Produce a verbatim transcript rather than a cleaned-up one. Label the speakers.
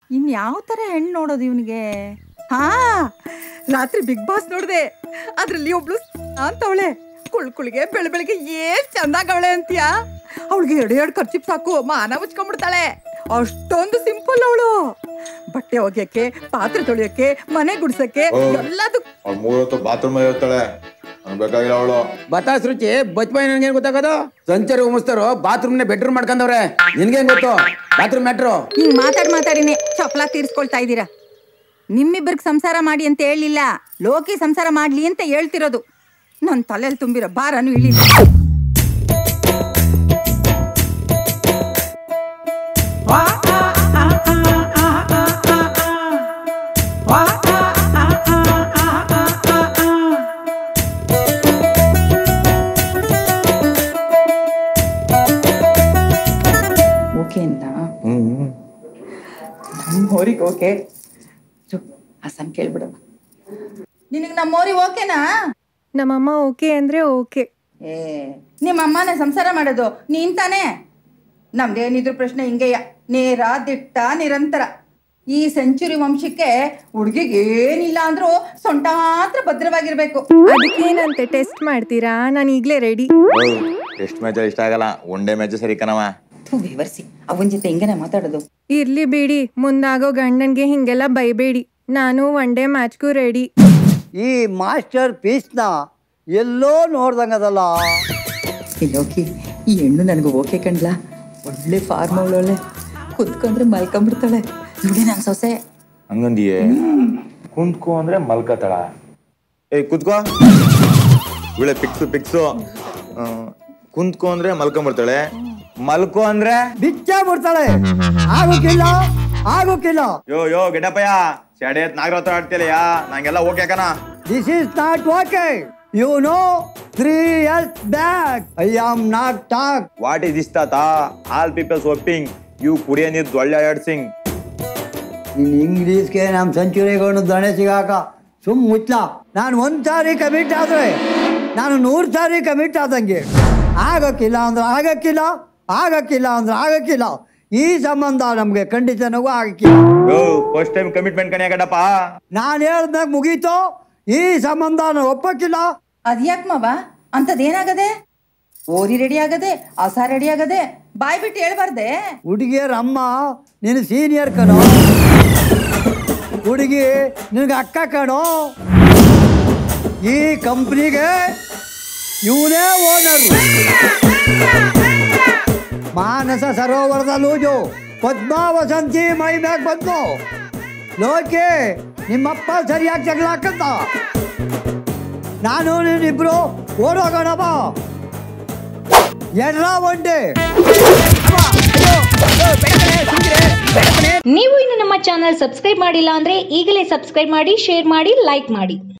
Speaker 1: ಇನ್ ಯಾವ ತರ ಹೆಣ್ಣು ನೋಡೋದು ಇವನಿಗೆ? ಹಾ, ರಾತ್ರಿ ಬಿಗ್ ಬಾಸ್ ನೋಡ್ದೆ. ಅದ್ರಲ್ಲಿ ಒಬ್ಳು ಅಂತವಳೆ ಕುಳ್ ಕುಳಿಗೆ ಬೆಳ ಬೆಳಿಗ್ಗೆ ಏನ್ ಚಂದಾಗವಳೆ ಅಂತೀಯ. ಅವಳಿಗೆ ಎರಡು ಎರಡು ಖರ್ಚು ಸಾಕು, ಮಾನ ಮುಚ್ಕೊಂಡ್ಬಿಡ್ತಾಳೆ. ಅಷ್ಟೊಂದು ಸಿಂಪಲ್ ಅವಳು. ಬಟ್ಟೆ ಒಗ್ಯಕ್ಕೆ, ಪಾತ್ರೆ ತೊಳಿಯಕ್ಕೆ, ಮನೆ ಗುಡ್ಸಕ್ಕೆ ಎಲ್ಲದಕ್ಕೂ
Speaker 2: ಬಾತ್ರೂಮ್ ಇರ್ತಾಳೆ. ಬೇಕಾಗಿಲ್ಲ ಅವಳು.
Speaker 3: ಬತಾಸ್ ರುಚಿ ಬಚ್ಪಾಯಿ ನನ್ಗೇನ್ ಗೊತ್ತಾಗೋದು? ಸಂಚಾರಿ ಉಮಿಸ್ತಾರೋ ಬಾತ್ರೂಮ್ ನೇ ಬೆಡ್ರೂಮ್ ಮಾಡ್ಕೊಂಡವ್ರೆ. ನಿನ್ಗೇನ್ ಗೊತ್ತು ಬಾತ್ರೂಮ್ ಮ್ಯಾಟ್ರು?
Speaker 1: ಹಿಂಗ್ ಮಾತಾಡ್ ಮಾತಾಡಿನೇ ಚಪ್ಪಲ ತೀರ್ಸ್ಕೊಳ್ತಾ ಇದ್ದೀರಾ. ನಿಮ್ಮಿಬ್ಬರಿಗೆ ಸಂಸಾರ ಮಾಡಿ ಅಂತ ಹೇಳಿಲ್ಲ, ಲೋಕಿ ಸಂಸಾರ ಮಾಡ್ಲಿ ಅಂತ ಹೇಳ್ತಿರೋದು. ನನ್ ತಲೆಯಲ್ಲಿ ತುಂಬಿರೋ ಭಾರನು ಇಳಿಲ್ಲ. ಓಕೆ ಅಂತ ನಮ್ಮೋರಿಗೆ ಓಕೆ. ಹಸನ್ ಕೇಳ್ಬಿಡವ, ನಿನಗೆ ನಮ್ಮೋರಿ ಓಕೆನಾ?
Speaker 4: ನಮ್ಮಮ್ಮ ಓಕೆ ಅಂದ್ರೆ ಓಕೆ.
Speaker 1: ಏ ನಿಮ್ಮ ಅಮ್ಮನೇ ಸಂಸಾರ ಮಾಡೋದು ನೀನ್ ತಾನೇ? ನಮ್ದೇನಿದ್ರು ಪ್ರಶ್ನೆ ಹಿಂಗೆಯ, ನೇರ ದಿಟ್ಟ ನಿರಂತರ. ಈ ಸೆಂಚುರಿ ವಂಶಕ್ಕೆ ಹುಡುಗಿಗೆ ಏನಿಲ್ಲ ಅಂದ್ರೂ ಸೊಂಟ ಮಾತ್ರ ಭದ್ರವಾಗಿರ್ಬೇಕು.
Speaker 4: ಅದಕ್ಕೇನಂತೆ ಟೆಸ್ಟ್ ಮಾಡ್ತೀರಾ? ನಾನು ಈಗ್ಲೇ ರೆಡಿ.
Speaker 2: ಟೆಸ್ಟ್ ಮ್ಯಾಚ್ ಇಷ್ಟ ಆಗಲ್ಲ, ಒನ್ ಡೇ ಮ್ಯಾಚ್ ಸರಿ ಕಣವ.
Speaker 1: ವಿವರಿಸಿ ಅವನ ಜೊತೆ ಹಿಂಗೇನೆ ಮಾತಾಡೋದು.
Speaker 4: ಇರ್ಲಿ ಬಿಡಿ, ಮುಂದಾಗೋ ಗಂಡನ್ಗೆ ಹಿಂಗೆಲ್ಲ ಬೈಬೇಡಿ. ನಾನು ಒನ್ ಡೇ ಮ್ಯಾಚ್ಗೂ ರೆಡಿ.
Speaker 5: ಈ ಮಾಸ್ಟರ್ ಪೀಸ್ನ ಎಲ್ಲೋ ನೋಡ್ದಂಗದಲ್ಲ.
Speaker 1: ಲೋಕಿ, ಈ ಹೆಣ್ಣು ನನಗೆ ಓಕೆ ಕಣ್ಲಾ. ಒಳ್ಳೆ ಫಾರ್ಮ್ ಅವಳೊಳ್ಳೆ, ಕುತ್ಕೊಂಡ್ರೆ ಮಲ್ಕೊಂಡ್ಬಿಡ್ತಾಳೆ. ನೋಡಿ ನನ್ ಸೊಸೆ
Speaker 2: ಹಂಗಂದಿಯೇ? ಕುಂತ್ಕೋ ಅಂದ್ರೆ ಮಲ್ಕತಾಳ. ಏ ಕುತ್ಕೋ, ಇವಳೆ ಪಿಕ್ಸು ಪಿಕ್ಸು. ಕುಂತ್ಕೋ ಅಂದ್ರೆ ಮಲ್ಕೊಂಡ್ಬಿಡ್ತಾಳೆ, ಮಲ್ಕೋ ಅಂದ್ರೆ
Speaker 5: ಬಿಚ್ಚ ಬಿಡ್ತಾಳೆ. ಆಗೋಕಿಲ್ಲ ಆಗೋಕಿಲ್ಲ.
Speaker 2: ಯೋ ಯೋ ಗೆಡಪಯ್ಯ, ಶಾಡೆ ನಾಗರತ್ರ ಆಡ್ತಿಯಲ್ಲ, ನಂಗೆಲ್ಲ ಓಕೆ ಕಣ.
Speaker 5: This is not okay. You know, three years back I am not talk.
Speaker 2: What is this ತಾತ? ಆಲ್ ಪೀಪಲ್ಸ್ ಒಪ್ಪಿಂಗ್ ಯು ಕುಡಿಯನ್ ಇದ್ ಒಳ್ಳೆ ಆಡ್ಸಿಂಗ್.
Speaker 5: ಇನ್ ಇಂಗ್ಲೀಷ್ಗೆ ನಮ್ಮ ಸೆಂಚುರಿಗೊಂಡು ದಣೆ ಸಿಗಾಕ ಸುಮ್ ಮುಚ್ಚ. ನಾನು ಒಂದ್ ಸಾರಿ ಕಮಿಟ್ ಆದ್ರೆ ನಾನು ನೂರು ಸಾರಿ ಕಮಿಟ್ ಆದಂಗೆ. ಆಗಕ್ಕಿಲ್ಲ ಅಂದ್ರೆ ಆಗಕ್ಕಿಲ್ಲ, ಆಗಕ್ಕಿಲ್ಲ ಅಂದ್ರೆ ಆಗಕ್ಕಿಲ್ಲ. ಈ ಸಂಬಂಧ ನಮ್ಗೆ ಖಂಡಿತನಗೂ ಆಗಕ್ಕಿಲ್ಲ.
Speaker 2: ಫಸ್ಟ್ ಟೈಮ್ ಕಮಿಟ್ಮೆಂಟ್ ಕಣೆ ಗಡಪ್ಪ.
Speaker 5: ನಾನು ಹೇಳ್ದಾಗ ಮುಗೀತು. ಈ ಸಂಬಂಧ ನಾನು ಒಪ್ಪಕ್ಕಿಲ್ಲ.
Speaker 1: ಅದ್ಯಾಕ್ ಮಾವ ಅಂತದೇನಾಗದೆ? ಓರಿ ರೆಡಿ ಆಗದೆ, ಹಸ ರೆಡಿ ಆಗದೆ, ಬಾಯ್ ಬಿಟ್ಟು ಹೇಳ್ಬಾರ್ದೆ?
Speaker 5: ಹುಡುಗಿಯರ ಅಮ್ಮ ನಿನ್ನ ಸೀನಿಯರ್ ಕಣೋ, ಹುಡುಗಿ ನಿನಗೆ ಅಕ್ಕ ಕಣೋ. ಈ ಕಂಪ್ನಿಗೆ ಇವನೇ ಓನರ್. ಮಾನಸ ಸರೋವರದ ಲೂಜು ಪದ್ಮಾ ವಸಂತಿ ಮೈ ಮ್ಯಾಗ ಬಂದು ಲೋಕೆ ನಿಮ್ಮಪ್ಪ ಸರಿಯಾಗಿ ಜಗಳ ಹಾಕಂತ. ನಾನು ನೀನಿಬ್ರು ಓಡೋಗೋಣ ಬಾ. ಎಡ್ರ ಒಂಡೆ.
Speaker 6: ನೀವು ಇನ್ನು ನಮ್ಮ ಚಾನಲ್ ಸಬ್ಸ್ಕ್ರೈಬ್ ಮಾಡಿಲ್ಲ ಅಂದ್ರೆ ಈಗಲೇ ಸಬ್ಸ್ಕ್ರೈಬ್ ಮಾಡಿ, ಶೇರ್ ಮಾಡಿ, ಲೈಕ್ ಮಾಡಿ.